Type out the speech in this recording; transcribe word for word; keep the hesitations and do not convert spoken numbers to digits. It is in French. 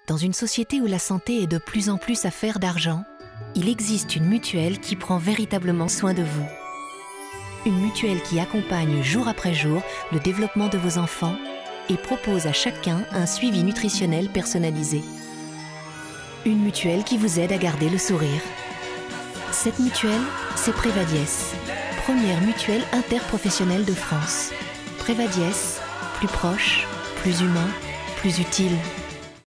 Dans une société où la santé est de plus en plus affaire d'argent, il existe une mutuelle qui prend véritablement soin de vous. Une mutuelle qui accompagne jour après jour le développement de vos enfants et propose à chacun un suivi nutritionnel personnalisé. Une mutuelle qui vous aide à garder le sourire. Cette mutuelle, c'est Prévadiès, première mutuelle interprofessionnelle de France. Prévadiès, plus proche, plus humain, plus utile.